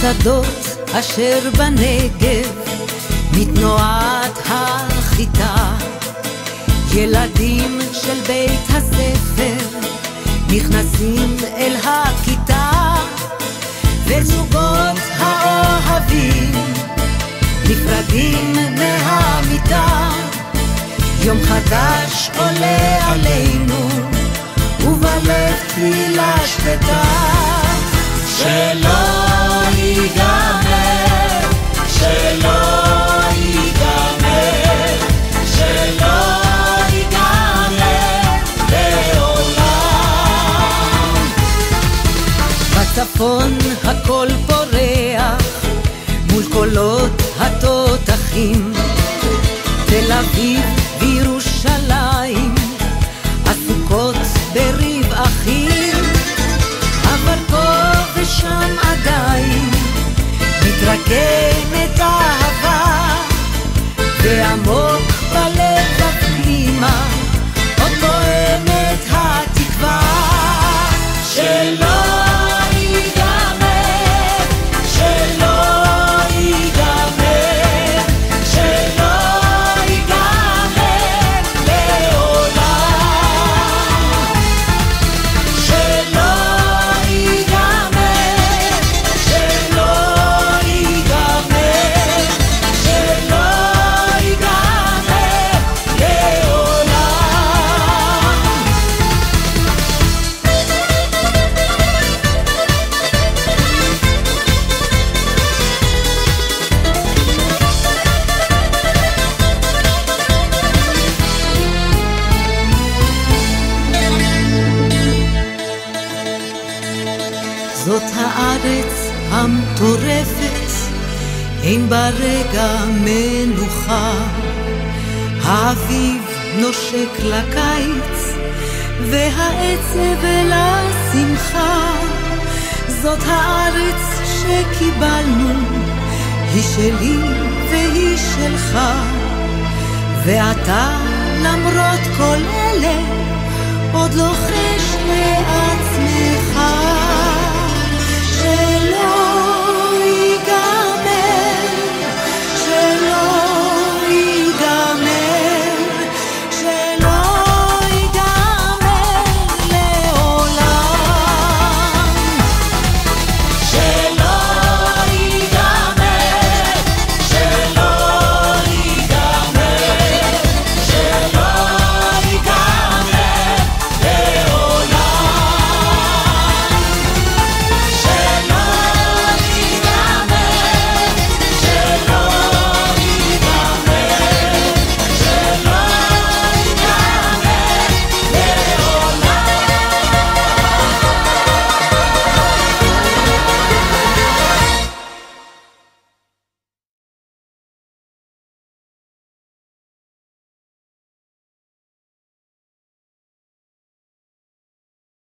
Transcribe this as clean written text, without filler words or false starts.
בשדות אשר בנגב מתנועת החיטה, ילדים של בית הספר נכנסים אל הכיתה, וזוגות האוהבים נפרדים מהמיטה. יום חדש עולה עלינו ובלב תפילה שקטה, שלא ייגמר, שלא ייגמר, שלא ייגמר לעולם. בצפון הכל פורח מול קולות התותחים, תל אביב וירושלים עסוקות בריב אחים, אבל פה ושם עדיין מתרקמת אהבה, ועמוק בלב הפנימה עוד פועמת התקווה, שלא ייגמר, שלא ייגמר, שלא ייגמר לעולם, שלא ייגמר, שלא ייגמר, שלא ייגמר לעולם. זאת הארץ המטורפת, אין בה רגע מנוחה, האביב נושק לקיץ והעצב אל השמחה. זאת הארץ שקיבלנו, היא שלי והיא שלך, ואתה למרות כל אלה עוד לוחש לעצמך,